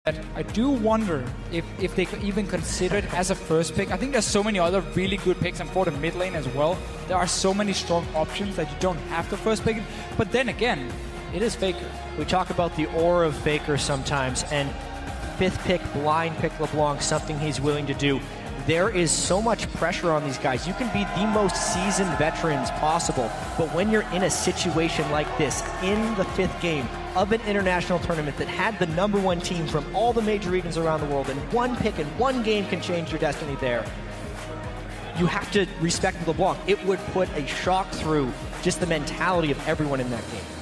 I do wonder if they could even consider it as a first pick. I think there's so many other really good picks, and for the mid lane as well, there are so many strong options that you don't have to first pick it. But then again, it is Faker. We talk about the aura of Faker sometimes, and fifth pick, blind pick LeBlanc, something he's willing to do. There is so much pressure on these guys. You can be the most seasoned veterans possible, but when you're in a situation like this, in the fifth game of an international tournament that had the #1 team from all the major regions around the world, and one pick and one game can change your destiny there, you have to respect LeBlanc. It would put a shock through just the mentality of everyone in that game.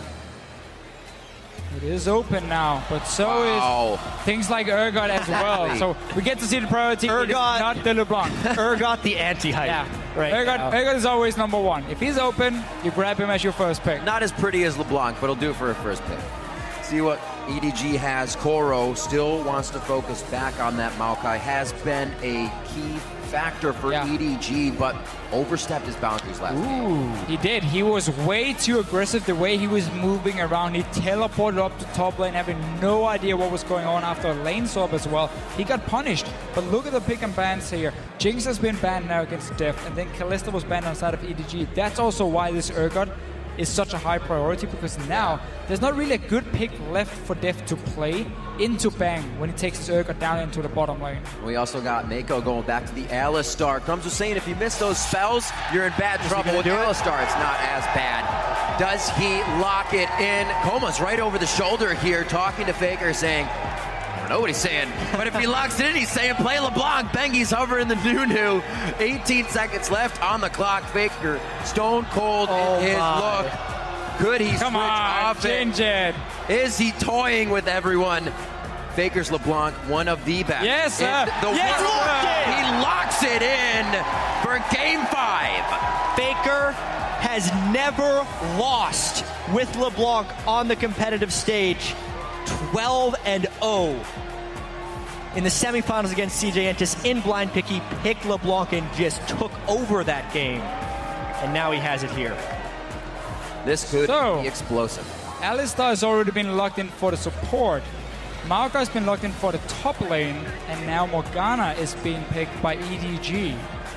It is open now, but so is things like Urgot as well. So we get to see the priority. Urgot, not the LeBlanc. Urgot the anti-hype. Yeah, right. Urgot is always #1. If he's open, you grab him as your first pick. Not as pretty as LeBlanc, but he'll do it for a first pick. See what EDG has. Koro still wants to focus back on that Maokai. Has been a key factor for EDG, but overstepped his boundaries last game. He did. He was way too aggressive the way he was moving around. He teleported up to top lane, having no idea what was going on after a lane swap as well. He got punished. But look at the pick and bans here. Jinx has been banned now against Deft, and then Kalista was banned on the side of EDG. That's also why this Urgot is such a high priority, because now there's not really a good pick left for Deft to play into Bang when he takes his Urgot down into the bottom lane. We also got Mako going back to the Alistar. Crumbs was saying if you miss those spells, you're in bad trouble. With Alistar, it's not as bad. Does he lock it in? Koma's right over the shoulder here talking to Faker saying, I don't know what he's saying, but if he locks it in, he's saying play LeBlanc. Bengi's hovering the Nunu. 18 seconds left on the clock. Faker stone cold in his look. Could he switch off it? Is he toying with everyone? Faker's LeBlanc, one of the best. Yes, sir. He locks it in for game 5. Faker has never lost with LeBlanc on the competitive stage. 12-0 in the semifinals against CJ Entus in blind pick. He picked LeBlanc and just took over that game, and now he has it here. This could be explosive. Alistar has already been locked in for the support. Maokai has been locked in for the top lane, and now Morgana is being picked by EDG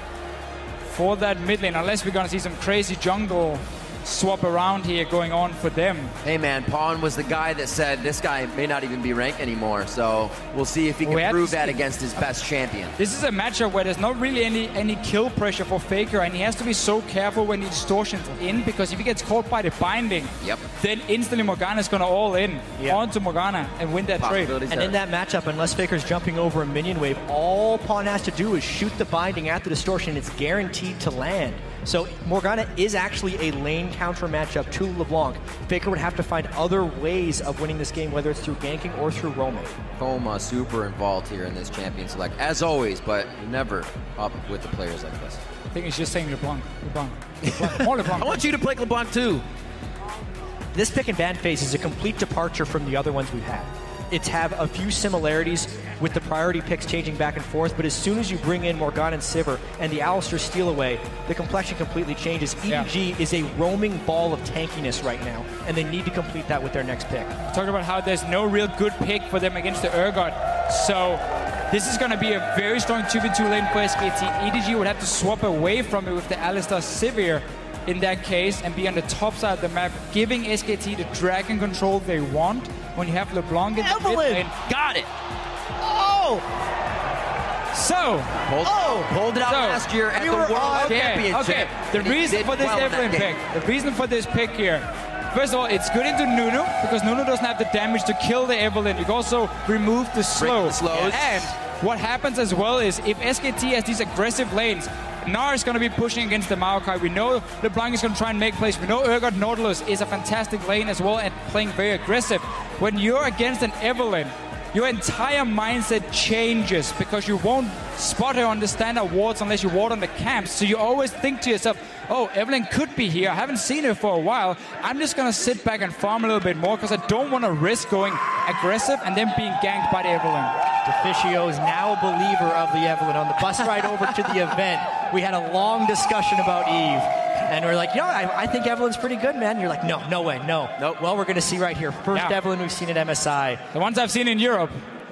for that mid lane, unless we're going to see some crazy jungle swap around here going on for them. Hey man, Pawn was the guy that said this guy may not even be ranked anymore, so we'll see if he can prove that against his best champion. This is a matchup where there's not really any kill pressure for Faker, and he has to be so careful when he distortions in, because if he gets caught by the binding, then instantly Morgana is going to all in onto Morgana and win that trade. And in that matchup, unless Faker's jumping over a minion wave, all Pawn has to do is shoot the binding at the distortion. It's guaranteed to land. So Morgana is actually a lane counter matchup to LeBlanc. Faker would have to find other ways of winning this game, whether it's through ganking or through roaming. Koma super involved here in this champion select, as always, but never up with the players like this. I think he's just saying LeBlanc. More LeBlanc. I want you to play LeBlanc too. This pick and ban phase is a complete departure from the other ones we've had. It's have a few similarities with the priority picks changing back and forth, but as soon as you bring in Morgana and Sivir and the Alistar steal away, the complexion completely changes. EDG is a roaming ball of tankiness right now, and they need to complete that with their next pick. Talking about how there's no real good pick for them against the Urgot, so this is going to be a very strong 2v2 lane for SKT. EDG would have to swap away from it with the Alistar Sivir in that case and be on the top side of the map, giving SKT the dragon control they want when you have LeBlanc in the mid lane. Got it! Oh! So, pulled it out last year at the World Championship. The reason for this Evelynn pick, the reason for this pick here, first of all, it's good into Nunu, because Nunu doesn't have the damage to kill the Evelynn. You can also remove the slow. And what happens as well is, if SKT has these aggressive lanes, Gnar is going to be pushing against the Maokai. We know LeBlanc is going to try and make plays. We know Urgot Nautilus is a fantastic lane as well and playing very aggressive. When you're against an Evelynn, your entire mindset changes, because you won't spot her on the standard wards unless you ward on the camps. So you always think to yourself, oh, Evelynn could be here. I haven't seen her for a while. I'm just going to sit back and farm a little bit more, because I don't want to risk going aggressive and then being ganked by the Evelynn. Deficio is now a believer of the Evelynn. On the bus ride over to the event, we had a long discussion about Eve. And we're like, I think Evelynn's pretty good, man. And you're like, no way. Well, we're going to see right here. First Evelynn we've seen at MSI. The ones I've seen in Europe.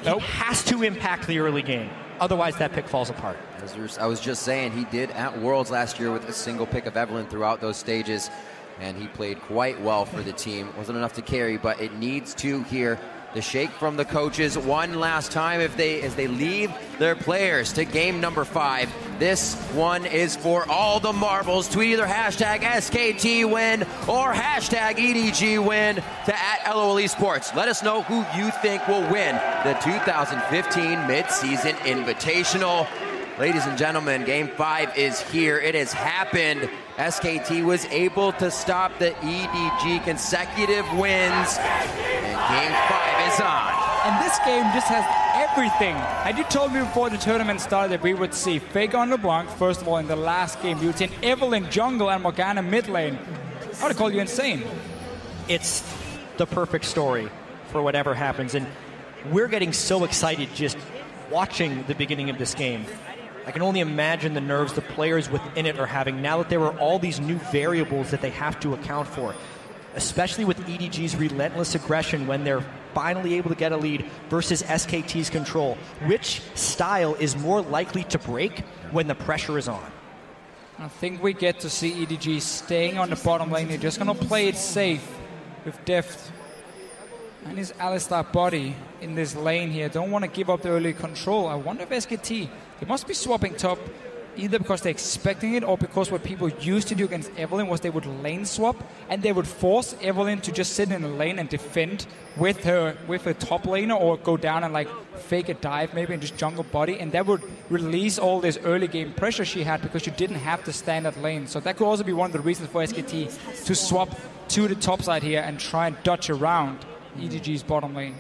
He has to impact the early game. Otherwise, that pick falls apart. As I was just saying, he did at Worlds last year with a single pick of Evelynn throughout those stages, and he played quite well for the team. Wasn't enough to carry, but it needs to here. The shake from the coaches one last time as they leave their players to game number 5. This one is for all the marbles. Tweet either hashtag SKTWin or hashtag EDGWin to @LOL Esports. Let us know who you think will win the 2015 Mid-Season Invitational. Ladies and gentlemen, Game 5 is here. It has happened. SKT was able to stop the EDG consecutive wins, and Game 5 is on. And this game just has everything. Had you told me before the tournament started that we would see Faker on LeBlanc, first of all, in the last game, you would see Evelynn jungle and Morgana mid lane, I would have called you insane. It's the perfect story for whatever happens, and we're getting so excited just watching the beginning of this game. I can only imagine the nerves the players within it are having now that there are all these new variables that they have to account for, especially with EDG's relentless aggression when they're finally able to get a lead versus SKT's control. Which style is more likely to break when the pressure is on? I think we get to see EDG staying on the bottom lane. They're just going to play it safe with Deft and his Alistar body in this lane here. Don't want to give up the early control. I wonder if SKT, they must be swapping top either because they're expecting it or because what people used to do against Evelynn was they would lane swap and they would force Evelynn to just sit in a lane and defend with her top laner or go down and like fake a dive maybe and just jungle body, and that would release all this early game pressure she had because you didn't have to stand at lane. So that could also be one of the reasons for SKT to swap to the top side here and try and dodge around EDG's bottom lane.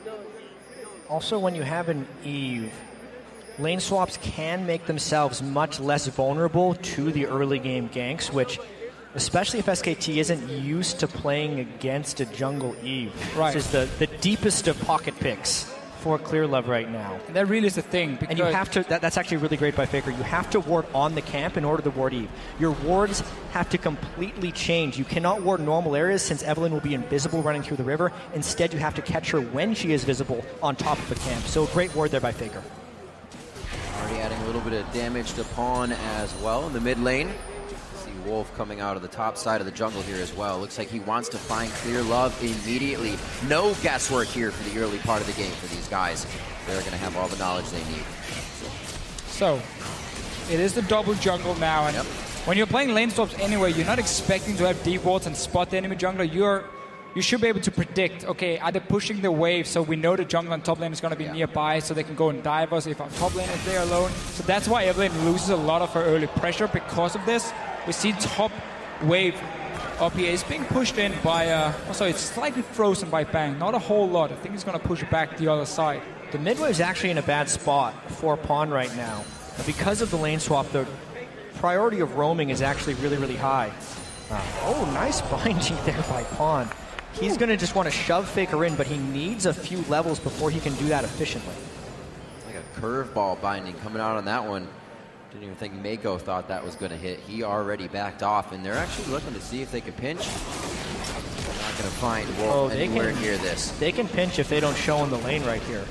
Also, when you have an Eve, lane swaps can make themselves much less vulnerable to the early game ganks, which, especially if SKT isn't used to playing against a jungle Eve. Right. This is the deepest of pocket picks for ClearLove right now. And that really is the thing. And you have to, that's actually really great by Faker, you have to ward on the camp in order to ward Eve. Your wards have to completely change. You cannot ward normal areas since Evelynn will be invisible running through the river. Instead, you have to catch her when she is visible on top of the camp. So a great ward there by Faker. Already adding a little bit of damage to Pawn as well in the mid lane. See Wolf coming out of the top side of the jungle here as well. Looks like he wants to find ClearLove immediately. No guesswork here for the early part of the game for these guys. They're going to have all the knowledge they need. So, it is the double jungle now, and when you're playing lane swaps anyway, you're not expecting to have deep wards and spot the enemy jungler. You should be able to predict, okay, are they pushing the wave so we know the jungle and top lane is going to be nearby so they can go and dive us if our top lane is there alone. So that's why Evelynn loses a lot of her early pressure because of this. We see top wave up here is being pushed in by, also it's slightly frozen by Bang, not a whole lot. I think he's going to push it back the other side. The mid wave is actually in a bad spot for Pawn right now. Because of the lane swap, the priority of roaming is actually really, really high. Oh, nice binding there by Pawn. He's going to just want to shove Faker in, but he needs a few levels before he can do that efficiently. Like a curveball binding coming out on that one. Didn't even think Mako thought that was going to hit. He already backed off, and they're actually looking to see if they can pinch. They're not going to find Wolf anywhere near this. They can pinch if they don't show in the lane right here.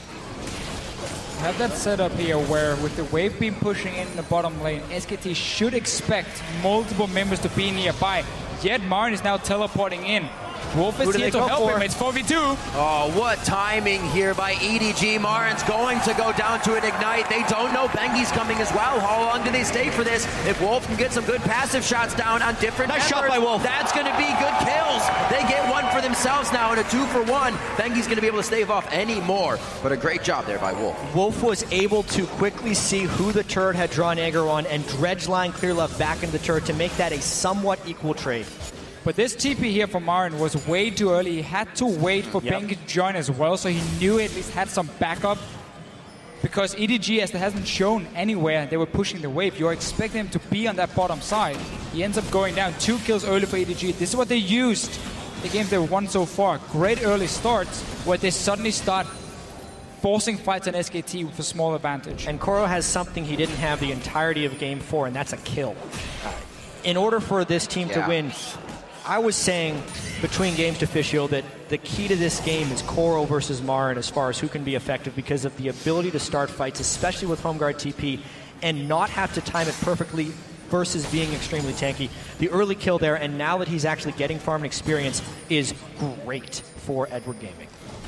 Have that set up here where with the wave beam pushing in the bottom lane, SKT should expect multiple members to be nearby. Yet Marin is now teleporting in. Wolf is here to help him. It's 4v2. Oh, what timing here by EDG. Marin's going to go down to an ignite. They don't know Bengi's coming as well. How long do they stay for this? If Wolf can get some good passive shots down on different nice shot by Wolf. That's going to be good kills. They get one for themselves now in a 2-for-1. Bengi's going to be able to stave off any more. But a great job there by Wolf. Wolf was able to quickly see who the turret had drawn aggro on and dredge line ClearLove back into the turret to make that a somewhat equal trade. But this TP here from Marin was way too early. He had to wait for Bengi to join as well, so he knew he at least had some backup. Because EDG, as it hasn't shown anywhere, they were pushing the wave. You're expecting him to be on that bottom side. He ends up going down. 2 kills early for EDG. This is what they used the games they've won so far. Great early starts where they suddenly start forcing fights on SKT with a small advantage. And Koro has something he didn't have the entirety of Game 4, and that's a kill. In order for this team to win, I was saying between games to Fischio that the key to this game is Koro versus Marin as far as who can be effective because of the ability to start fights, especially with home guard TP, and not have to time it perfectly versus being extremely tanky. The early kill there, and now that he's actually getting farm and experience, is great for Edward Gaming.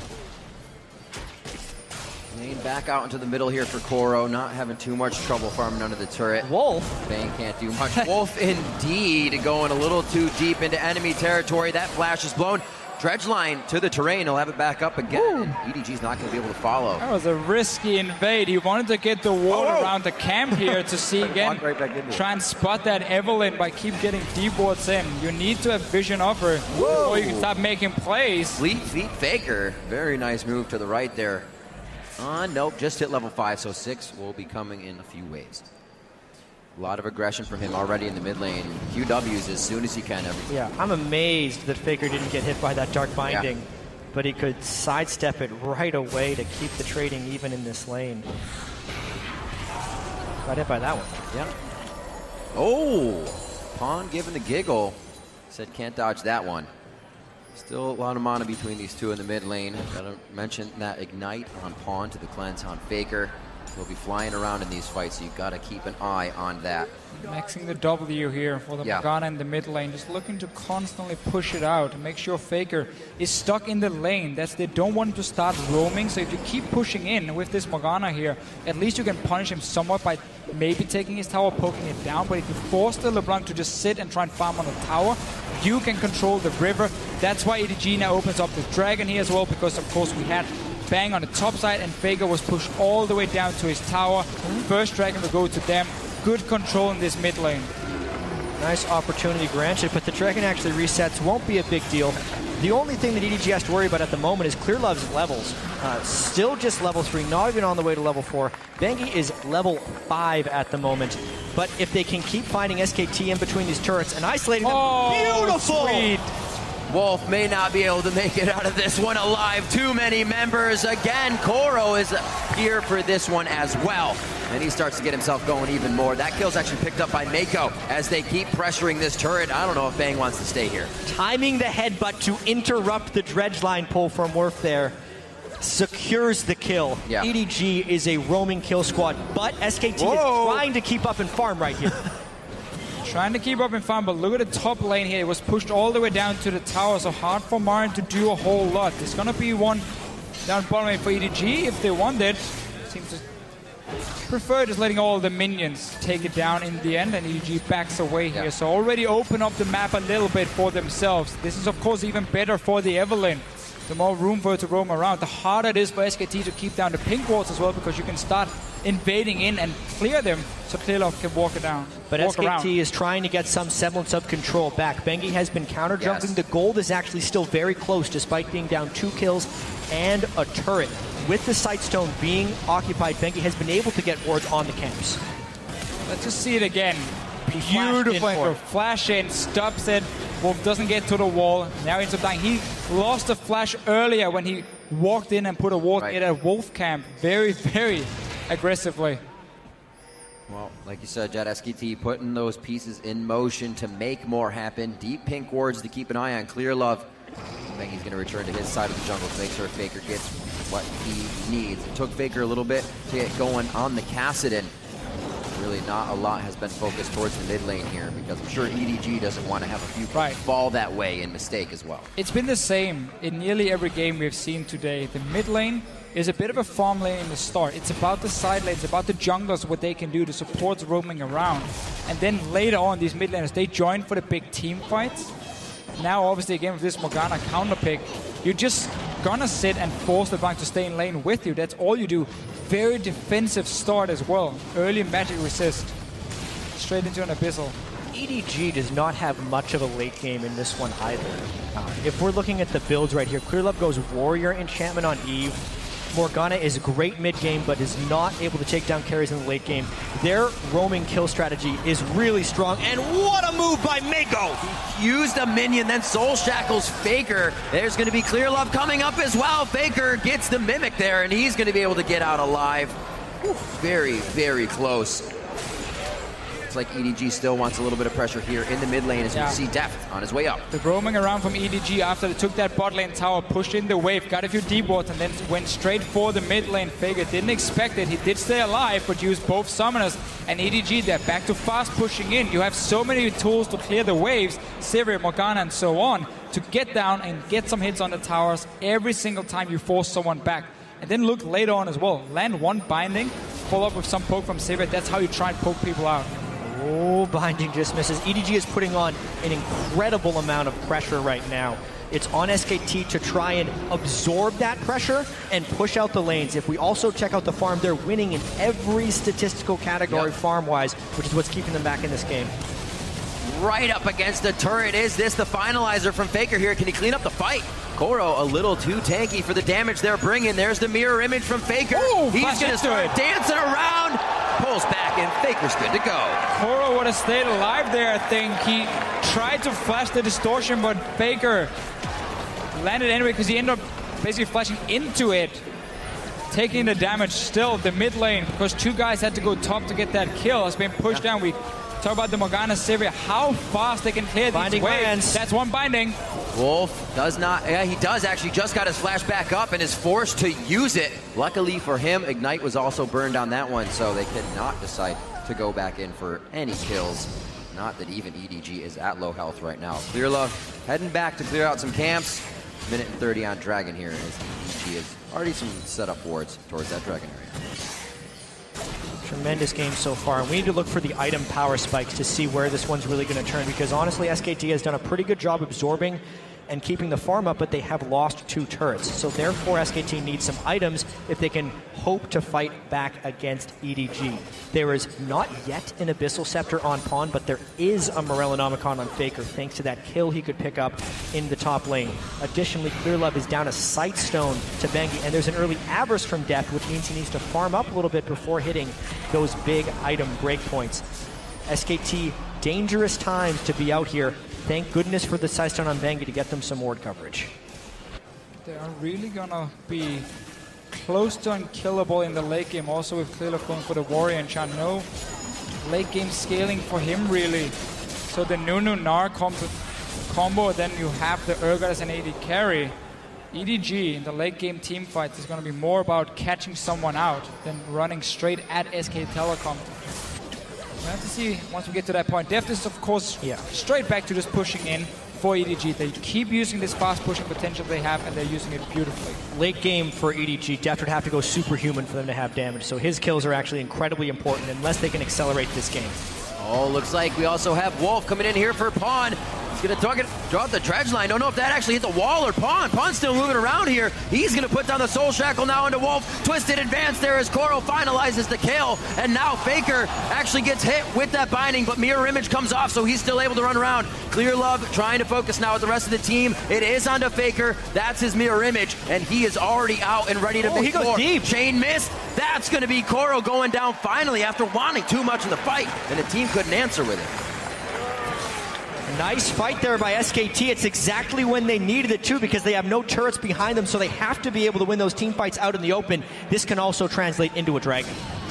Lane back out into the middle here for Koro, not having too much trouble farming under the turret. Wolf. Bang can't do much. Wolf indeed going a little too deep into enemy territory. That flash is blown. Dredgeline to the terrain. He'll have it back up again. And EDG's not going to be able to follow. That was a risky invade. He wanted to get the ward around the camp here to see again. Right back into try and spot that Evelynn by keep getting deep wards in. You need to have vision of her before you can start making plays. Fleet Faker. Very nice move to the right there. Nope, just hit level 5, so 6 will be coming in a few waves. A lot of aggression from him already in the mid lane. QWs as soon as he can. Yeah, I'm amazed that Faker didn't get hit by that Dark Binding, but he could sidestep it right away to keep the trading even in this lane. Got hit by that one. Yeah. Oh, Pawn giving the giggle. Said can't dodge that one. Still a lot of mana between these two in the mid lane. Gotta mention that Ignite on Pawn to the cleanse on Faker. He'll be flying around in these fights, so you've got to keep an eye on that. Maxing the W here for the Morgana in the mid lane. Just looking to constantly push it out and make sure Faker is stuck in the lane. They don't want him to start roaming, so if you keep pushing in with this Morgana here, at least you can punish him somewhat by maybe taking his tower, poking it down. But if you force the LeBlanc to just sit and try and farm on the tower, you can control the river. That's why EDG now opens up the Dragon here as well, because of course we had Bang on the top side and Faker was pushed all the way down to his tower. First Dragon will go to them. Good control in this mid lane. Nice opportunity granted, but the Dragon actually resets. Won't be a big deal. The only thing that EDG has to worry about at the moment is Clear Love's levels. Still just level 3, not even on the way to level 4. Bengi is level 5 at the moment. But if they can keep finding SKT in between these turrets and isolating them, beautiful! Sweet. Wolf may not be able to make it out of this one alive. Too many members. Again, Koro is here for this one as well. And he starts to get himself going even more. That kill's actually picked up by Mako as they keep pressuring this turret. I don't know if Bang wants to stay here. Timing the headbutt to interrupt the dredge line pull from Worf there secures the kill. Yeah. EDG is a roaming kill squad, but SKT is trying to keep up and farm right here. Trying to keep up in farm, but look at the top lane here. It was pushed all the way down to the tower, so hard for Marin to do a whole lot. There's going to be one down bottom lane for EDG if they want it. Seems to prefer just letting all the minions take it down in the end, and EDG backs away here. So already open up the map a little bit for themselves. This is, of course, even better for the Evelynn. The more room for her to roam around, the harder it is for SKT to keep down the pink wards as well, because you can start invading in and clear them so Clearlove can walk it down. But SKT is trying to get some semblance of control back. Bengi has been counter jumping. The gold is actually still very close despite being down 2 kills and a turret. With the Sightstone being occupied, Bengi has been able to get wards on the camps. Let's just see it again. Beautiful. Flash in, stops it. Wolf doesn't get to the wall. Now he ends up dying. He lost a flash earlier when he walked in and put a ward in a Wolf camp. Very, very aggressively. Well, like you said, Jet, SKT putting those pieces in motion to make more happen. Deep pink wards to keep an eye on. Clearlove. I think he's going to return to his side of the jungle to make sure Faker gets what he needs. It took Faker a little bit to get going on the Kassadin. Really not a lot has been focused towards the mid lane here, because I'm sure EDG doesn't want to have a few fall that way and mistake as well. It's been the same in nearly every game we've seen today. The mid lane is a bit of a farm lane in the start. It's about the side lanes, about the junglers, what they can do to support roaming around. And then later on, these mid laners, they join for the big team fights. Now, obviously, again, with this Morgana counter pick, you're just gonna sit and force the bank to stay in lane with you. That's all you do. Very defensive start as well. Early magic resist. Straight into an Abyssal. EDG does not have much of a late game in this one either. If we're looking at the builds right here, Clearlove goes Warrior Enchantment on Eve. Morgana is great mid-game, but is not able to take down carries in the late game. Their roaming kill strategy is really strong, and what a move by Mako! He used a minion, then Soul Shackles Faker. There's going to be Clearlove coming up as well. Faker gets the Mimic there, and he's going to be able to get out alive. Very, very close Looks like EDG still wants a little bit of pressure here in the mid lane as we see Deft on his way up. The roaming around from EDG after they took that bot lane tower, pushed in the wave, got a few deep wards, and then went straight for the mid lane. Faker didn't expect it. He did stay alive, but used both summoners. And EDG, they're back to fast pushing in. You have so many tools to clear the waves, Sivir, Morgana, and so on, to get down and get some hits on the towers every single time you force someone back. And then look later on as well. Land one binding, follow up with some poke from Sivir. That's how you try and poke people out. Oh, binding just misses. EDG is putting on an incredible amount of pressure right now. It's on SKT to try and absorb that pressure and push out the lanes. If we also check out the farm, they're winning in every statistical category farm-wise, which is what's keeping them back in this game. Right up against the turret. Is this the finalizer from Faker here? Can he clean up the fight? Koro a little too tanky for the damage they're bringing. There's the mirror image from Faker. Ooh, he's going to start dancing around. Pulls back and Faker's good to go. Koro would have stayed alive there, I think. He tried to flash the distortion, but Faker landed anyway because he ended up basically flashing into it. Taking the damage still, the mid lane, because two guys had to go top to get that kill, has been pushed down. We talk about the Morgana Sivir, how fast they can clear these waves. That's one binding. Wolf does not, he does actually just got his flash back up and is forced to use it. Luckily for him, Ignite was also burned on that one, so they could not decide to go back in for any kills. Not that even EDG is at low health right now. Clearlove heading back to clear out some camps. Minute and 30 on Dragon here as EDG has already some setup wards towards that Dragon area. Tremendous game so far, and we need to look for the item power spikes to see where this one's really going to turn, because honestly SKT has done a pretty good job absorbing and keeping the farm up, but they have lost 2 turrets. So therefore SKT needs some items if they can hope to fight back against EDG. There is not yet an Abyssal Scepter on Pawn, but there is a Morellonomicon on Faker thanks to that kill he could pick up in the top lane. Additionally, Clearlove is down a Sightstone to Bengi, and there's an early Avarice from Deft, which means he needs to farm up a little bit before hitting those big item breakpoints. SKT, dangerous times to be out here. Thank goodness for the Sightstone on Bengi to get them some ward coverage. They are really gonna be close to unkillable in the late game, also with Clearlove going for the Warrior enchant. No late game scaling for him really. So the Nunu Gnar combo, then you have the Urgot as an AD carry. EDG in the late game team fights is gonna be more about catching someone out than running straight at SK Telecom. We have to see once we get to that point. Deft is, of course, straight back to just pushing in for EDG. They keep using this fast pushing potential they have, and they're using it beautifully. Late game for EDG, Deft would have to go superhuman for them to have damage, so his kills are actually incredibly important unless they can accelerate this game. Oh, looks like we also have Wolf coming in here for Pawn. He's going to draw the dredge line. Don't know if that actually hit the wall or Pawn. Pawn's still moving around here. He's going to put down the Soul Shackle now into Wolf. Twisted advance there as Koro finalizes the kill. And now Faker actually gets hit with that binding, but Mirror Image comes off, so he's still able to run around. Clearlove trying to focus now with the rest of the team. It is onto Faker. That's his Mirror Image, and he is already out and ready to make he goes more. deep. Chain missed. That's going to be Koro going down finally after wanting too much in the fight, and the team couldn't answer with it. Nice fight there by SKT. It's exactly when they needed it too, because they have no turrets behind them, so they have to be able to win those team fights out in the open. This can also translate into a Dragon.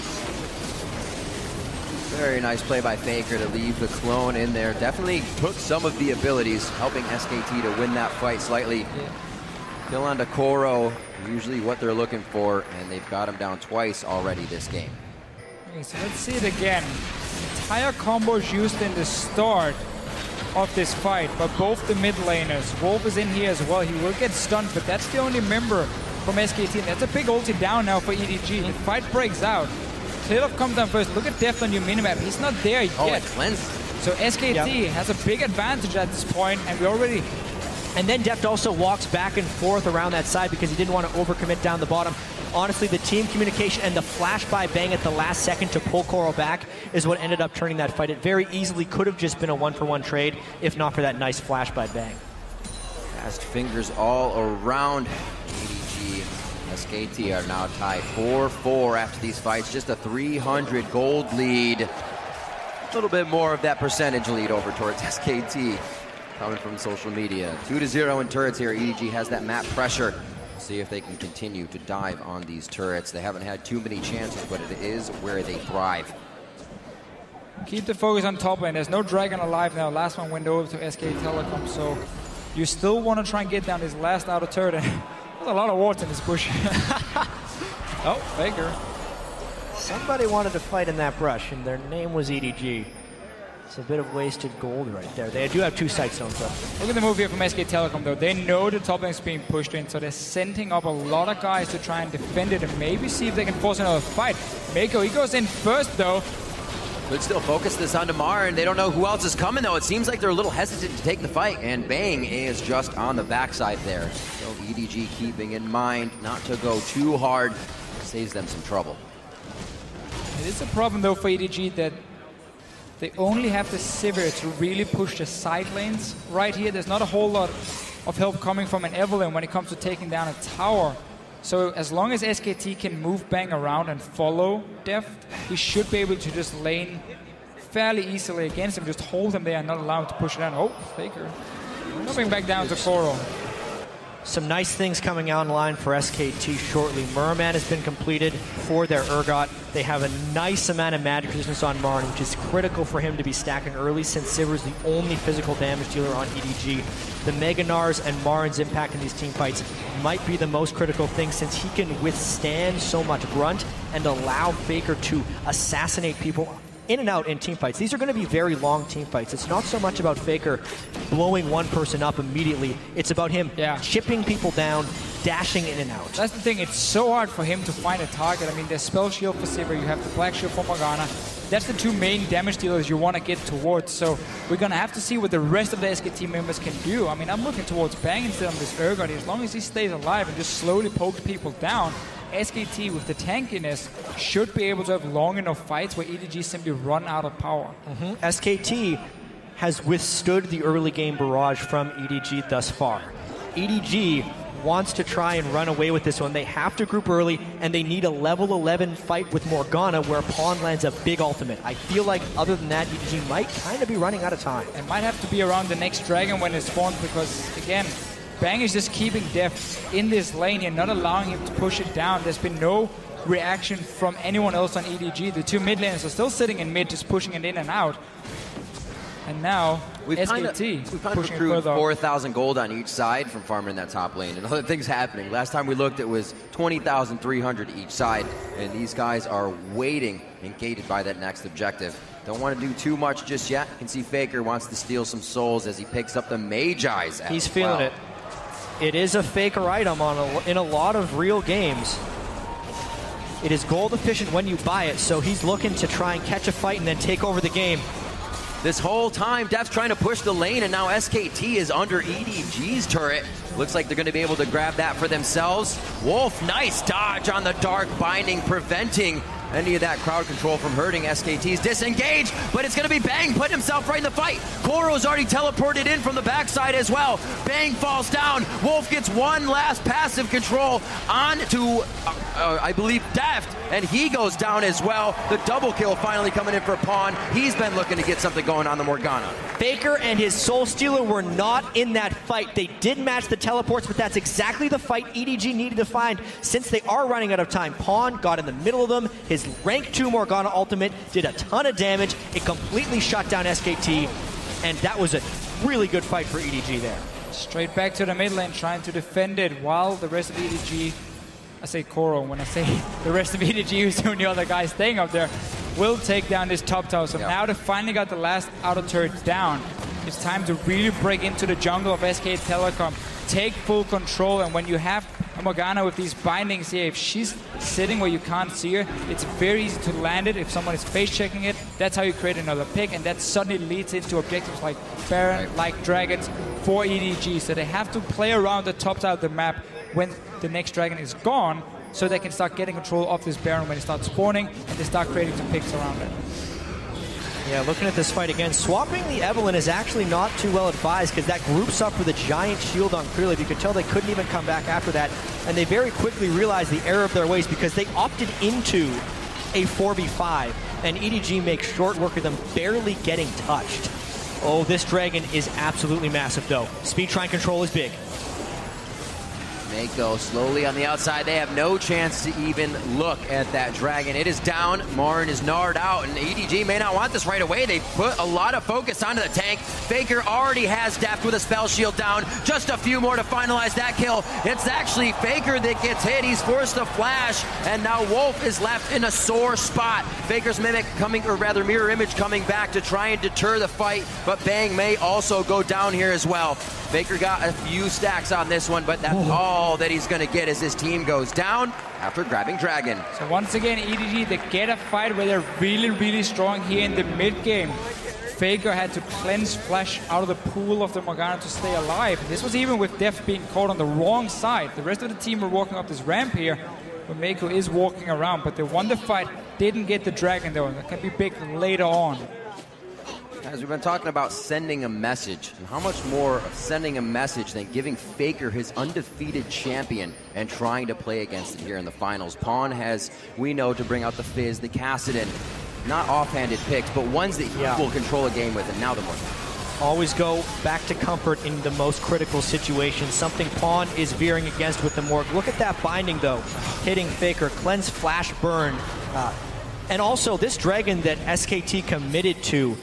Very nice play by Faker to leave the clone in there. Definitely took some of the abilities, helping SKT to win that fight slightly. Kill onto Koro, usually what they're looking for, and they've got him down twice already this game. Okay, so let's see it again. Entire combos used in the start of this fight, but both the mid laners. Wolf is in here as well. He will get stunned, but that's the only member from SKT. And that's a big ulti down now for EDG. The fight breaks out. Clearlove comes down first. Look at Deft on your minimap. He's not there yet. Oh, it cleansed. So SKT has a big advantage at this point, and we already... And then Deft also walks back and forth around that side because he didn't want to overcommit down the bottom. Honestly, the team communication and the flash by Bang at the last second to pull Koro back is what ended up turning that fight. It very easily could have just been a one-for-one trade if not for that nice flash by Bang. Fast fingers all around EDG. SKT are now tied 4-4 after these fights. Just a 300 gold lead. A little bit more of that percentage lead over towards SKT. Coming from social media. 2-0 in turrets here. EDG has that map pressure. See if they can continue to dive on these turrets. They haven't had too many chances, but it is where they thrive. Keep the focus on top lane. There's no Dragon alive now. Last one went over to SK Telecom, so you still want to try and get down this last outer turret. There's a lot of wards in this bush. Oh, Faker. Somebody wanted to fight in that brush, and their name was EDG. It's a bit of wasted gold right there. They do have 2 sight zones, though. Look at the move here from SK Telecom, though. They know the top lane is being pushed in, so they're sending up a lot of guys to try and defend it and maybe see if they can force another fight. Mako, he goes in first, though. Could still focus this on Damar, and they don't know who else is coming, though. It seems like they're a little hesitant to take the fight, and Bang is just on the backside there. So EDG keeping in mind not to go too hard. Saves them some trouble. It is a problem, though, for EDG that they only have the Sivir to really push the side lanes. Right here, there's not a whole lot of help coming from an Evelynn when it comes to taking down a tower. So as long as SKT can move Bang around and follow Deft, he should be able to just lane fairly easily against him, just hold him there and not allow him to push it down. Oh, Faker. Coming back down to Koro. Some nice things coming online for SKT shortly. Merman has been completed for their Urgot. They have a nice amount of magic resistance on Marn, which is critical for him to be stacking early since Sivir is the only physical damage dealer on EDG. The Mega Nars and Marn's impact in these team fights might be the most critical thing since he can withstand so much grunt and allow Faker to assassinate people in and out in team fights. These are going to be very long team fights. It's not so much about Faker blowing one person up immediately. It's about him chipping people down, dashing in and out. That's the thing. It's so hard for him to find a target. I mean, there's Spell Shield for Sivir. You have the Black Shield for Morgana. That's the 2 main damage dealers you want to get towards. So we're going to have to see what the rest of the SKT members can do. I mean, I'm looking towards Bang instead of this Urgot. As long as he stays alive and just slowly pokes people down, SKT with the tankiness should be able to have long enough fights where EDG simply run out of power. SKT has withstood the early game barrage from EDG thus far. EDG wants to try and run away with this one. They have to group early, and they need a level 11 fight with Morgana where Pawn lands a big ultimate. I feel like other than that, EDG might kind of be running out of time. It might have to be around the next dragon when it spawns because, again, Bang is just keeping Deft in this lane and not allowing him to push it down. There's been no reaction from anyone else on EDG. The 2 mid laners are still sitting in mid, just pushing it in and out. And now, SKT we've kind of accrued 4,000 gold on each side from farming that top lane. And other things happening. Last time we looked, it was 20,300 each side. And these guys are waiting and gated by that next objective. Don't want to do too much just yet. You can see Faker wants to steal some souls as he picks up the Magi's. He's feeling it. It is a Faker item in a lot of real games. It is gold efficient when you buy it, so he's looking to try and catch a fight and then take over the game. This whole time, Deft's trying to push the lane, and now SKT is under EDG's turret. Looks like they're going to be able to grab that for themselves. Wolf, nice dodge on the Dark Binding, preventing any of that crowd control from hurting SKT's disengage, but it's going to be Bang putting himself right in the fight. Koro's already teleported in from the backside as well. Bang falls down. Wolf gets one last passive control on to, I believe, Deft, and he goes down as well. The double kill finally coming in for Pawn. He's been looking to get something going on the Morgana. Faker and his Soul Stealer were not in that fight. They did match the teleports, but that's exactly the fight EDG needed to find since they are running out of time. Pawn got in the middle of them. His rank 2 Morgana ultimate did a ton of damage. It completely shut down SKT, and that was a really good fight for EDG there. Straight back to the mid lane, trying to defend it while the rest of EDG, I say Koro when I say the rest of EDG, who's doing the other guys staying up there, will take down this top tower. So now they finally got the last outer turret down. It's time to really break into the jungle of SK Telecom, take full control, and when you have Morgana with these bindings here, if she's sitting where you can't see her, it's very easy to land it. If someone is face checking it, that's how you create another pick, and that suddenly leads into objectives like Baron, like Dragons for EDG. So they have to play around the top side of the map when the next dragon is gone, so they can start getting control of this Baron when it starts spawning, and they start creating some picks around it. Yeah, looking at this fight again, swapping the Evelynn is actually not too well advised because that groups up for the giant shield on Krillip. You could tell they couldn't even come back after that, and they very quickly realized the error of their ways because they opted into a 4v5, and EDG makes short work of them barely getting touched. Oh, this dragon is absolutely massive, though. Speed Trine control is big. Mako slowly on the outside. They have no chance to even look at that dragon. It is down. Marin is gnarred out, and EDG may not want this right away. They put a lot of focus onto the tank. Faker already has Deft with a spell shield down. Just a few more to finalize that kill. It's actually Faker that gets hit. He's forced to flash, and now Wolf is left in a sore spot. Faker's Mimic coming, or rather Mirror Image coming back to try and deter the fight, but Bang may also go down here as well. Faker got a few stacks on this one, but that's all that he's going to get as his team goes down after grabbing Dragon. So once again, EDG, they get a fight where they're really, really strong here in the mid-game. Faker had to cleanse Flash out of the pool of the Morgana to stay alive. This was even with Deft being caught on the wrong side. The rest of the team were walking up this ramp here, but Mako is walking around. But they won the fight, didn't get the Dragon though. That can be big later on. Guys, we've been talking about sending a message, and how much more of sending a message than giving Faker his undefeated champion and trying to play against it here in the finals. Pawn has, we know, to bring out the Fizz, the Kassadin, not offhanded picks, but ones that he will control a game with, and now the Morgana. Always go back to comfort in the most critical situations, something Pawn is veering against with the Morg. Look at that binding, though, hitting Faker, cleanse, flash, burn. And also, this Dragon that SKT committed to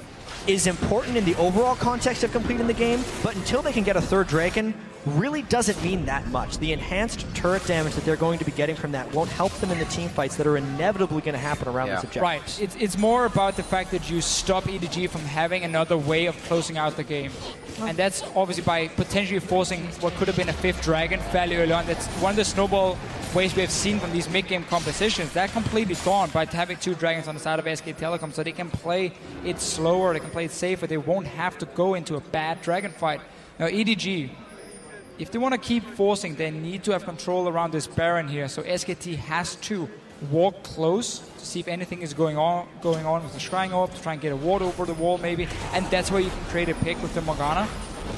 is important in the overall context of completing the game, but until they can get a third Dragon, really doesn't mean that much. The enhanced turret damage that they're going to be getting from that won't help them in the team fights that are inevitably going to happen around this objective. Right. It's more about the fact that you stop EDG from having another way of closing out the game. And that's obviously by potentially forcing what could have been a fifth Dragon fairly early on. That's one of the snowball ways we have seen from these mid-game compositions. They're completely gone by having two Dragons on the side of SK Telecom, so they can play it slower, they can play it safer, they won't have to go into a bad Dragon fight. Now EDG, if they want to keep forcing, they need to have control around this Baron here, so SKT has to walk close to see if anything is going on with the Shrine Orb, to try and get a ward over the wall maybe, and that's where you can create a pick with the Morgana.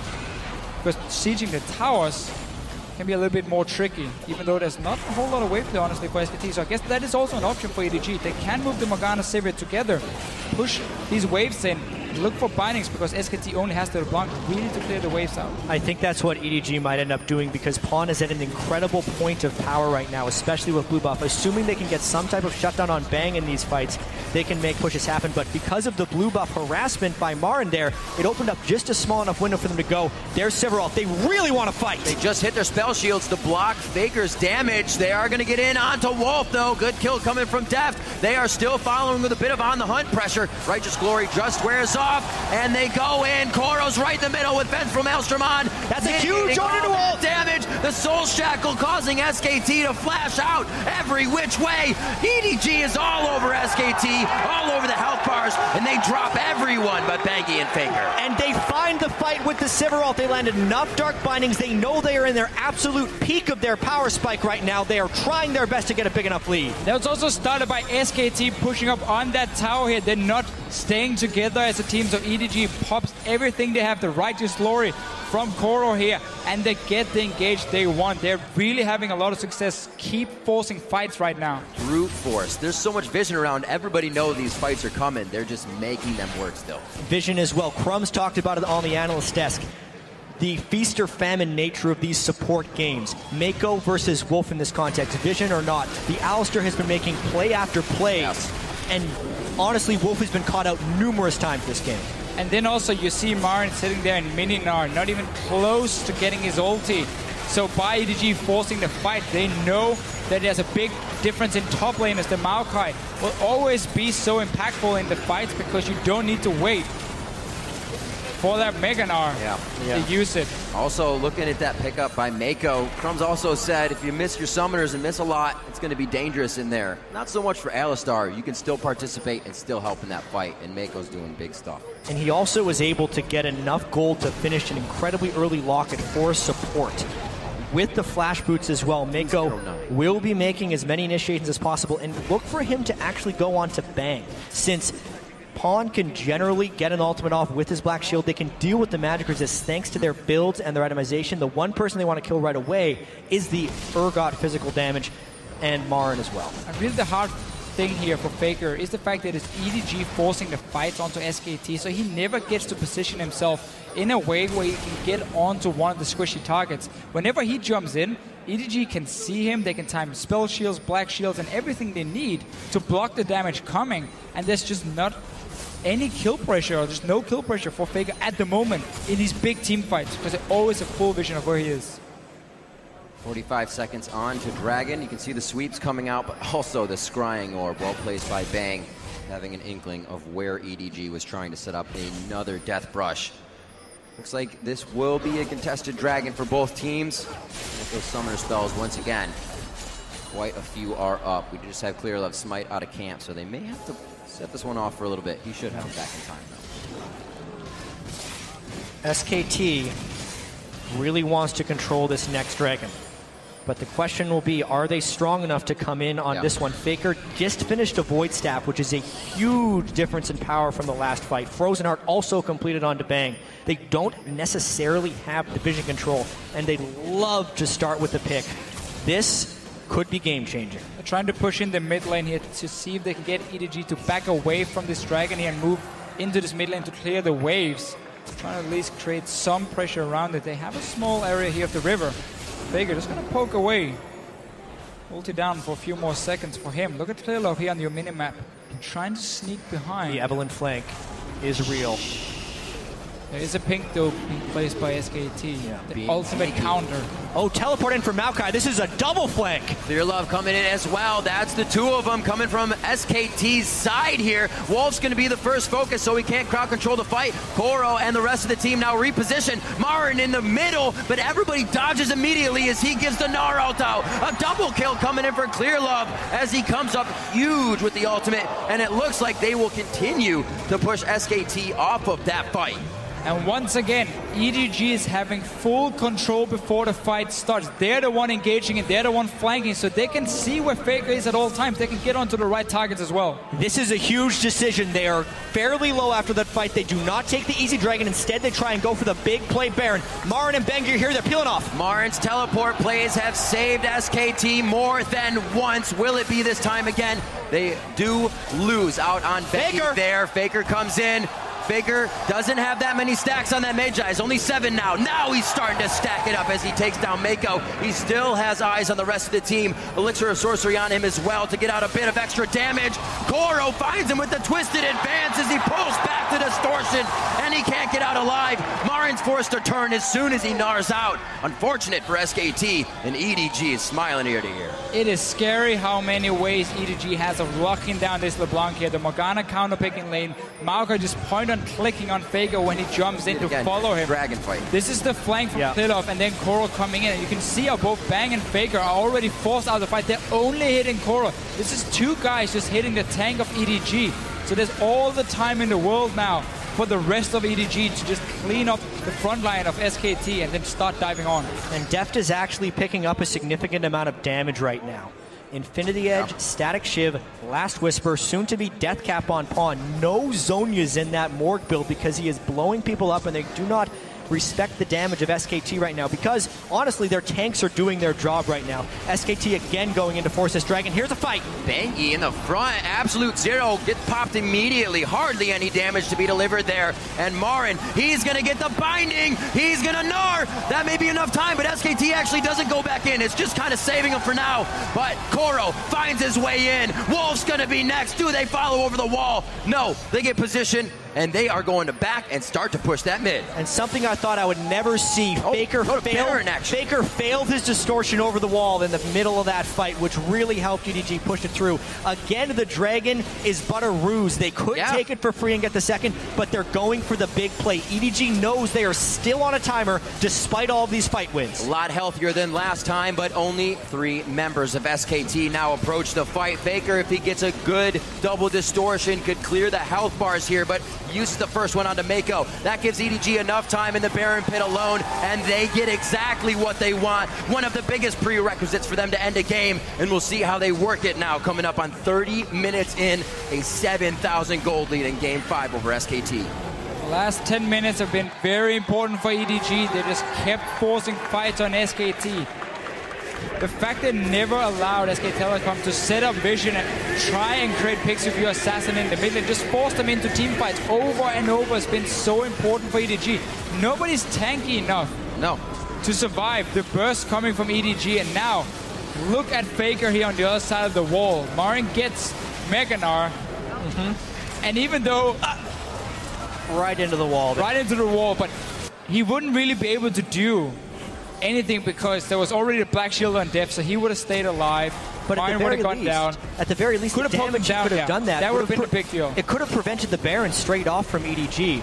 Because sieging the towers can be a little bit more tricky, even though there's not a whole lot of wave play, honestly, for SKT. So I guess that is also an option for EDG. They can move the Morgana Sivir together, push these waves in, look for bindings, because SKT only has the LeBlanc really to clear the waves out. I think that's what EDG might end up doing, because Pawn is at an incredible point of power right now, especially with blue buff. Assuming they can get some type of shutdown on Bang in these fights, they can make pushes happen. But because of the blue buff harassment by Marin there, it opened up just a small enough window for them to go. There's Sephiroth. They really want to fight. They just hit their spell shields to block Faker's damage. They are going to get in onto Wolf, though. Good kill coming from Deft. They are still following with a bit of on-the-hunt pressure. Righteous Glory just wears off, and they go in. Koro's right in the middle with Vengeful Maelstrom on. That's a huge on damage. The Soul Shackle causing SKT to flash out every which way. EDG is all over SKT, all over the health bars, and they drop everyone but Bangy and Faker. And they find the fight with the Sephiroth. They landed enough Dark Bindings. They know they are in their absolute peak of their power spike right now. They are trying their best to get a big enough lead. That was also started by SKT pushing up on that tower here. They're not staying together as a team, so EDG pops everything they have, the Righteous Glory from Koro here, and they get the engage they want. They're really having a lot of success. Keep forcing fights right now. Brute force. There's so much vision around. Everybody knows these fights are coming. They're just making them work still. Vision as well. Crumbs talked about it on the analyst desk. The feast or famine nature of these support games. Mako versus Wolf in this context, Vision or not. The Alistar has been making play after play, and honestly, Wolf has been caught out numerous times this game. And then also you see Marin sitting there in Mini-Gnar, not even close to getting his ulti. So by EDG forcing the fight, they know that there's a big difference in top lane as the Maokai will always be so impactful in the fights, because you don't need to wait for that Mega-Gnar to use it. Also looking at that pickup by Mako, Crumbs also said if you miss your summoners and miss a lot, it's going to be dangerous in there. Not so much for Alistar. You can still participate and still help in that fight, and Mako's doing big stuff. And he also was able to get enough gold to finish an incredibly early locket for support. With the flash boots as well, Mako will be making as many initiations as possible, and look for him to actually go on to Bang, since Pawn can generally get an ultimate off with his Black Shield. They can deal with the magic resist thanks to their builds and their itemization. The one person they want to kill right away is the Urgot physical damage, and Marin as well. And really the hard thing here for Faker is the fact that it's EDG forcing the fights onto SKT, so he never gets to position himself in a way where he can get onto one of the squishy targets. Whenever he jumps in, EDG can see him, they can time spell shields, black shields, and everything they need to block the damage coming, and there's just not any kill pressure, or there's no kill pressure for Faker at the moment in these big team fights, because they always have full vision of where he is. 45 seconds on to Dragon. You can see the sweeps coming out, but also the scrying orb, well placed by Bang, having an inkling of where EDG was trying to set up another death brush. Looks like this will be a contested Dragon for both teams. With those summoner spells, once again, quite a few are up. We just have Clear Love Smite out of camp, so they may have to set this one off for a little bit. He should have him back in time, though. SKT really wants to control this next Dragon. But the question will be, are they strong enough to come in on this one? Faker just finished a Void Staff, which is a huge difference in power from the last fight. Frozen Heart also completed on Bang. They don't necessarily have division control, and they love to start with the pick. This could be game-changing. They're trying to push in the mid lane here to see if they can get EDG to back away from this Dragon here and move into this mid lane to clear the waves. Trying to at least create some pressure around it. They have a small area here of the river. Faker just going to poke away. Ulti down for a few more seconds for him. Look at Clearlove here on your minimap. Trying to sneak behind. The Evelynn flank is real. There is a pink though being placed by SKT. Yeah, the ultimate counter. Oh, teleport in from Maokai. This is a double flank. Clear Love coming in as well. That's the two of them coming from SKT's side here. Wolf's going to be the first focus, so he can't crowd control the fight. Koro and the rest of the team now reposition. Marin in the middle, but everybody dodges immediately as he gives the Gnar ult out. A double kill coming in for Clear Love as he comes up huge with the ultimate, and it looks like they will continue to push SKT off of that fight. And once again, EDG is having full control before the fight starts. They're the one engaging and they're the one flanking, so they can see where Faker is at all times. They can get onto the right targets as well. This is a huge decision. They are fairly low after that fight. They do not take the easy Dragon. Instead, they try and go for the big play Baron. Marin and Bangir here. They're peeling off. Marin's teleport plays have saved SKT more than once. Will it be this time again? They do lose out on Faker there. Faker comes in. Faker doesn't have that many stacks on that Magi. He's only 7 now. Now he's starting to stack it up as he takes down Mako. He still has eyes on the rest of the team. Elixir of Sorcery on him as well to get out a bit of extra damage. Koro finds him with the Twisted Advance as he pulls back to Distortion, and he can't get out alive. Marin's forced to turn as soon as he gnars out. Unfortunate for SKT, and EDG is smiling ear to ear. It is scary how many ways EDG has of locking down this LeBlanc here. The Morgana counter-picking lane. Maokai just point on clicking on Faker when he jumps in to follow him. Dragon fight. This is the flank from Clearlove, and then Koro coming in. And you can see how both Bang and Faker are already forced out of the fight. They're only hitting Koro. This is 2 guys just hitting the tank of EDG. So there's all the time in the world now for the rest of EDG to just clean up the front line of SKT and then start diving on. And Deft is actually picking up a significant amount of damage right now. Infinity Edge, Static Shiv, Last Whisper, soon to be Death Cap on pawn. No Zhonya's in that Morg build because he is blowing people up, and they do not respect the damage of SKT right now because, honestly, their tanks are doing their job right now. SKT again going into Force this Dragon. Here's a fight. Bengi in the front. Absolute Zero gets popped immediately. Hardly any damage to be delivered there. And Marin, he's going to get the binding. He's going to Gnar. That may be enough time, but SKT actually doesn't go back in. It's just kind of saving him for now. But Koro finds his way in. Wolf's going to be next. Do they follow over the wall? No. They get position, and they are going to back and start to push that mid. And something I thought I would never see. Faker failed his distortion over the wall in the middle of that fight, which really helped EDG push it through. Again, the Dragon is but a ruse. They could take it for free and get the second, but they're going for the big play. EDG knows they are still on a timer despite all of these fight wins. A lot healthier than last time, but only 3 members of SKT now approach the fight. Faker, if he gets a good double distortion, could clear the health bars here, but uses the first one onto Mako. That gives EDG enough time in the Baron Pit alone, and they get exactly what they want. One of the biggest prerequisites for them to end a game, and we'll see how they work it now, coming up on 30 minutes in, a 7,000 gold lead in Game 5 over SKT. The last 10 minutes have been very important for EDG. They just kept forcing fights on SKT. The fact they never allowed SK Telecom to set up vision and try and create picks with your assassin in the middle and just force them into team fights over and over has been so important for EDG. Nobody's tanky enough to survive the burst coming from EDG, and now look at Faker here on the other side of the wall. Marin gets Mega Gnar, and even though... right into the wall. Right into the wall, but he wouldn't really be able to do anything because there was already a Black Shield on Def, so he would have stayed alive. But Marin would have gone down. At the very least, could have damage down, could have done that. That would have been a big deal. It could have prevented the Baron straight off from EDG.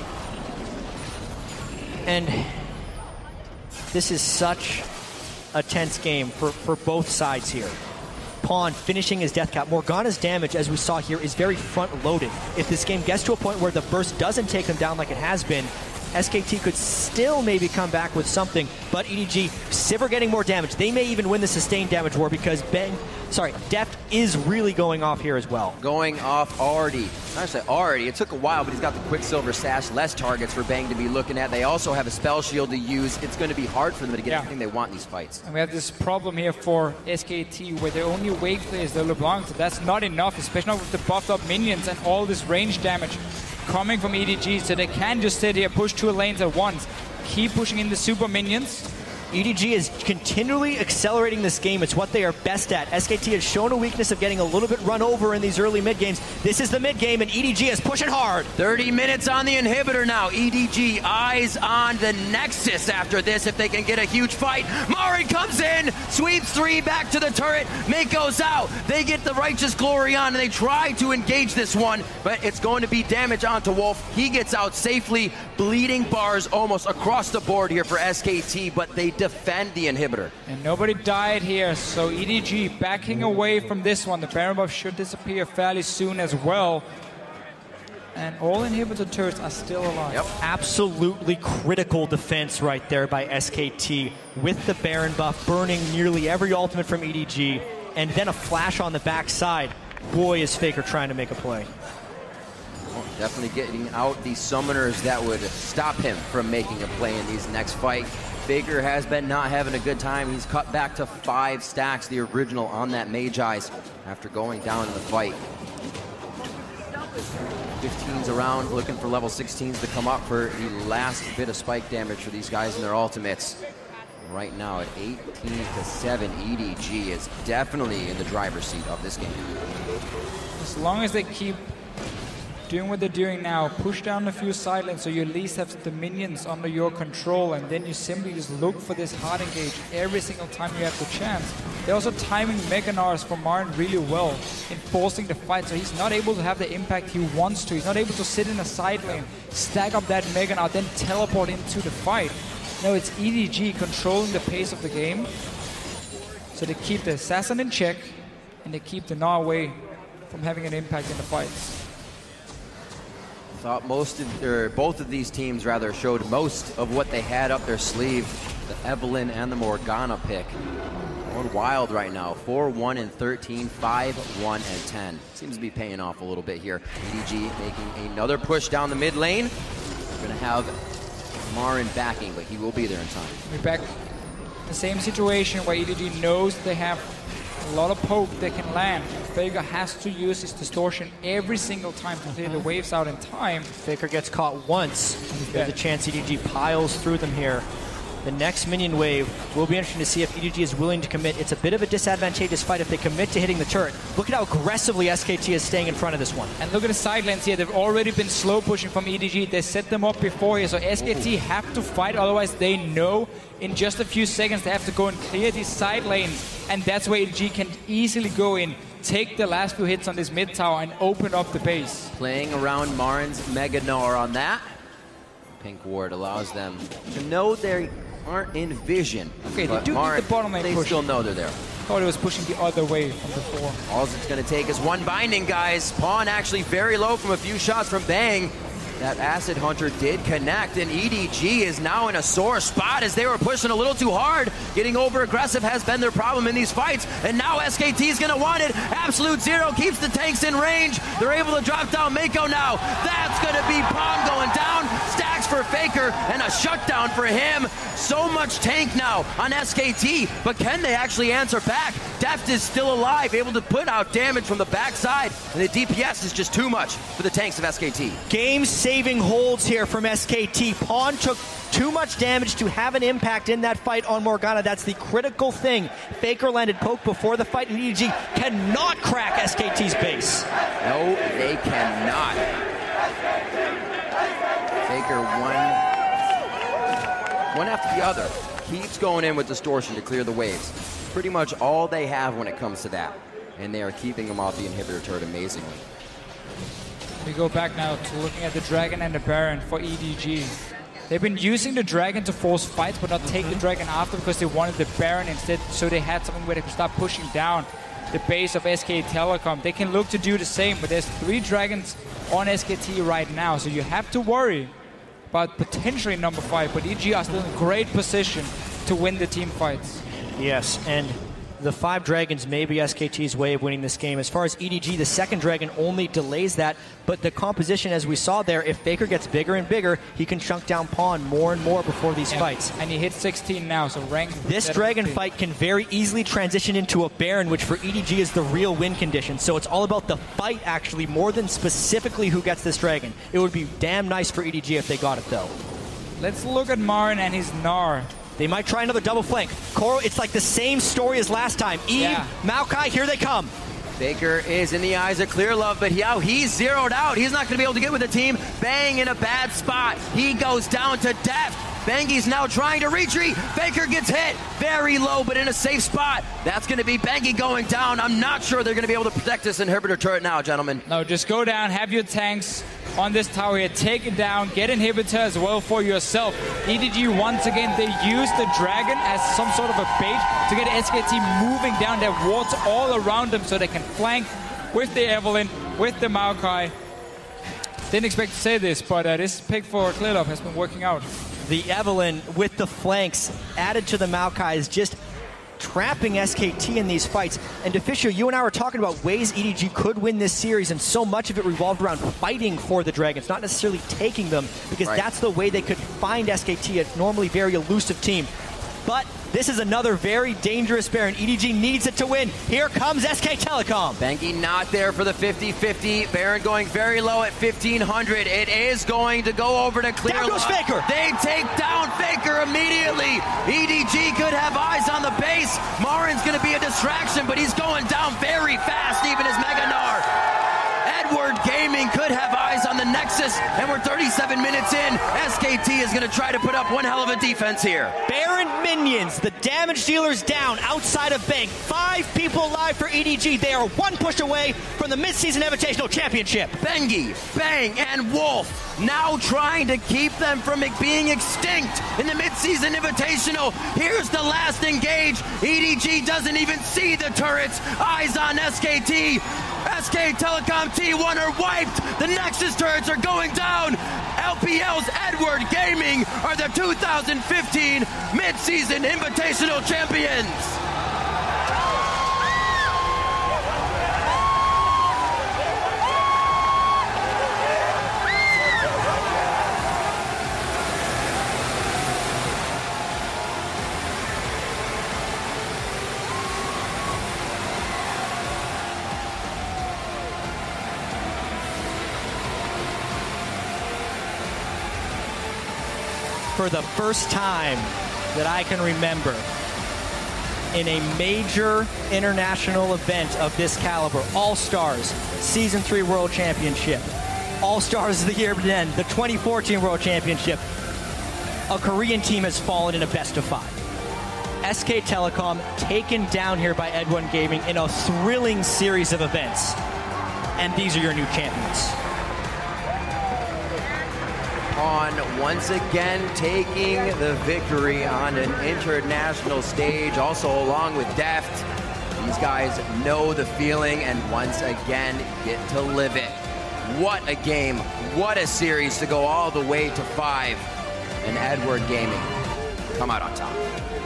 And this is such a tense game for both sides here. Pawn finishing his death cap. Morgana's damage, as we saw here, is very front-loaded. If this game gets to a point where the burst doesn't take him down like it has been, SKT could still maybe come back with something, but EDG, Sivir getting more damage. They may even win the sustained damage war because Deft is really going off here as well. Going off already. I say already. It took a while, but he's got the Quicksilver Sash. Less targets for Bang to be looking at. They also have a Spell Shield to use. It's going to be hard for them to get everything they want in these fights. And we have this problem here for SKT where their only wave play is the LeBlanc. So that's not enough, especially not with the buffed up minions and all this range damage coming from EDG. So they can just sit here, push 2 lanes at once, keep pushing in the super minions. EDG is continually accelerating this game. It's what they are best at. SKT has shown a weakness of getting a little bit run over in these early mid games. This is the mid game, and EDG is pushing hard. 30 minutes on the inhibitor now. EDG eyes on the Nexus after this if they can get a huge fight. Marin comes in, sweeps 3 back to the turret. Mako's out. They get the Righteous Glory on, and they try to engage this one, but it's going to be damage onto Wolf. He gets out safely. Bleeding bars almost across the board here for SKT, but they defend the inhibitor. And nobody died here, so EDG backing away from this one. The Baron buff should disappear fairly soon as well. And all inhibitor turrets are still alive. Yep. Absolutely critical defense right there by SKT with the Baron buff burning nearly every ultimate from EDG, and then a flash on the backside. Boy, is Faker trying to make a play. Definitely getting out the summoners that would stop him from making a play in these next fight. Faker has been not having a good time. He's cut back to 5 stacks, the original on that Magi after going down in the fight. 15s around, looking for level 16s to come up for the last bit of spike damage for these guys in their ultimates. Right now at 18-7, EDG is definitely in the driver's seat of this game. As long as they keep doing what they're doing now, push down a few side lanes so you at least have the minions under your control, and then you simply just look for this hard engage every single time you have the chance. They're also timing Mega Gnars for Marin really well in forcing the fight, so he's not able to have the impact he wants to. He's not able to sit in a side lane, stack up that Mega Gnar, then teleport into the fight. No, it's EDG controlling the pace of the game, so they keep the assassin in check and they keep the Gnar away from having an impact in the fights. Thought both of these teams rather showed most of what they had up their sleeve. The Evelynn and the Morgana pick. Going wild right now. 4-1 and 13, 5-1 and 10. Seems to be paying off a little bit here. EDG making another push down the mid lane. We're going to have Marin backing, but he will be there in time. We're back in the same situation where EDG knows they have a lot of poke they can land. Faker has to use his distortion every single time to clear the waves out in time. Faker gets caught once. There's a chance EDG piles through them here. The next minion wave will be interesting to see if EDG is willing to commit. It's a bit of a disadvantageous fight if they commit to hitting the turret. Look at how aggressively SKT is staying in front of this one. And look at the side lanes here. They've already been slow pushing from EDG. They set them up before here, so SKT have to fight. Otherwise, they know in just a few seconds they have to go and clear these side lanes. And that's where EDG can easily go in, take the last few hits on this mid tower and open up the base. Playing around Marin's Mega Gnar on that. Pink Ward allows them to know they aren't in vision. Okay, they do need the bottom lane they push. Still know they're there. Thought it was pushing the other way from before. All it's going to take is one binding, guys. Pawn actually very low from a few shots from Bang. That Acid Hunter did connect, and EDG is now in a sore spot as they were pushing a little too hard. Getting over aggressive has been their problem in these fights, and now SKT is going to want it. Absolute Zero keeps the tanks in range. They're able to drop down Mako now. That's going to be Pawn going down. Stacks damage for Faker and a shutdown for him. So much tank now on SKT, but can they actually answer back? Deft is still alive, able to put out damage from the backside, and the DPS is just too much for the tanks of SKT. Game-saving holds here from SKT. Pawn took too much damage to have an impact in that fight on Morgana. That's the critical thing. Faker landed poke before the fight, and EDG cannot crack SKT's base. No, they cannot. Faker one after the other. Keeps going in with distortion to clear the waves. Pretty much all they have when it comes to that. And they are keeping them off the inhibitor turret amazingly. We go back now to looking at the Dragon and the Baron for EDG. They've been using the Dragon to force fights, but not take the Dragon after because they wanted the Baron instead, so they had something where they could start pushing down the base of SK Telecom. They can look to do the same, but there's 3 Dragons on SKT right now, so you have to worry about potentially number 5, but EDG are still in great position to win the team fights. Yes, and the 5 Dragons may be SKT's way of winning this game. As far as EDG, the second Dragon only delays that, but the composition, as we saw there, if Faker gets bigger and bigger, he can chunk down Pawn more and more before these fights. And he hits 16 now, so rank. This Dragon fight can very easily transition into a Baron, which for EDG is the real win condition. So it's all about the fight, actually, more than specifically who gets this Dragon. It would be damn nice for EDG if they got it, though. Let's look at Marin and his Gnar. They might try another double flank. Koro, it's like the same story as last time. Eve, Maokai, here they come. Faker is in the eyes of Clearlove, but he's zeroed out. He's not going to be able to get with the team. Bang in a bad spot. He goes down to Deft. Bengi's now trying to retreat. Faker gets hit very low, but in a safe spot. That's going to be Bengi going down. I'm not sure they're going to be able to protect this inhibitor turret now, gentlemen. No, just go down, have your tanks on this tower here, take it down, get inhibitor as well for yourself. EDG, once again, they use the Dragon as some sort of a bait to get SKT moving down their wards all around them so they can flank with the Evelynn, with the Maokai. Didn't expect to say this, but this pick for Clearlove has been working out. The Evelynn with the flanks added to the Maokai is just trapping SKT in these fights. And DeFischer, you and I were talking about ways EDG could win this series, and so much of it revolved around fighting for the Dragons, not necessarily taking them, because that's the way they could find SKT, a normally very elusive team. But this is another very dangerous Baron. EDG needs it to win. Here comes SK Telecom. Bengi not there for the 50-50. Baron going very low at 1,500. It is going to go over to Clearlove. There goes Faker. They take down Faker immediately. EDG could have eyes on the base. Marin's going to be a distraction, but he's going down very fast, even as Mega Gnar. Edward Gaming could have eyes on the Nexus, and we're 37 minutes in. SKT is going to try to put up one hell of a defense here. Baron minions, the damage dealers down outside of Bank. 5 people alive for EDG. They are 1 push away from the Mid-Season Invitational Championship. Bengi, Bang, and Wolf now trying to keep them from being extinct in the Mid-Season Invitational. Here's the last engage. EDG doesn't even see the turrets. Eyes on SKT. SK Telecom T1 are wiped. The Nexus turrets are going down. LPL's Edward Gaming are the 2015 Mid-Season Invitational Champions. For the first time that I can remember in a major international event of this caliber, All-Stars, Season 3 World Championship, All-Stars of the year then, the 2014 World Championship, a Korean team has fallen in a best of 5. SK Telecom taken down here by Ed1 Gaming in a thrilling series of events. And these are your new champions. On once again taking the victory on an international stage, also along with Deft. These guys know the feeling and once again get to live it. What a game, what a series to go all the way to 5. And Edward Gaming come out on top.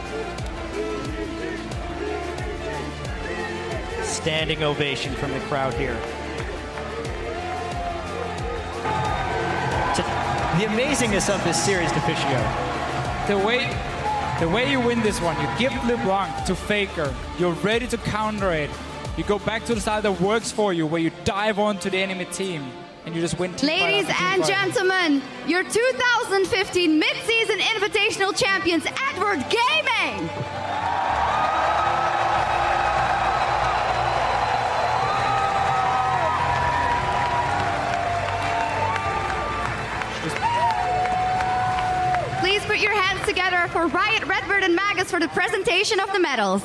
Standing ovation from the crowd here. The amazingness of this series, Deficio. The way you win this one, you give LeBlanc to Faker. You're ready to counter it. You go back to the side that works for you, where you dive onto the enemy team, and you just win. Ladies and gentlemen, your 2015 Mid-Season Invitational Champions, Edward Gaming! Please put your hands together for Riot, Redbird, and Magus for the presentation of the medals.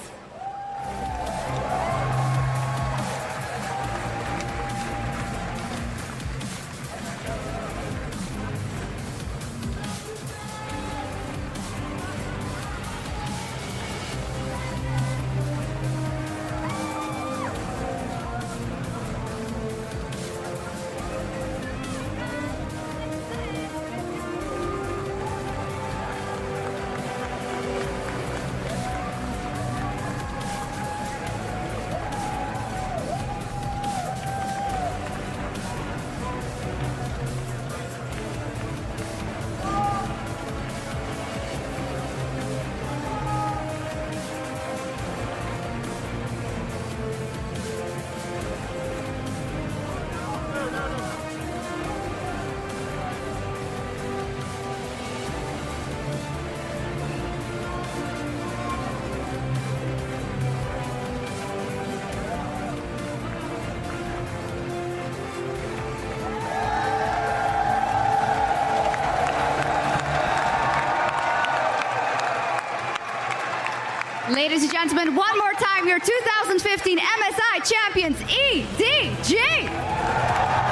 Ladies and gentlemen, one more time, your 2015 MSI champions, EDG.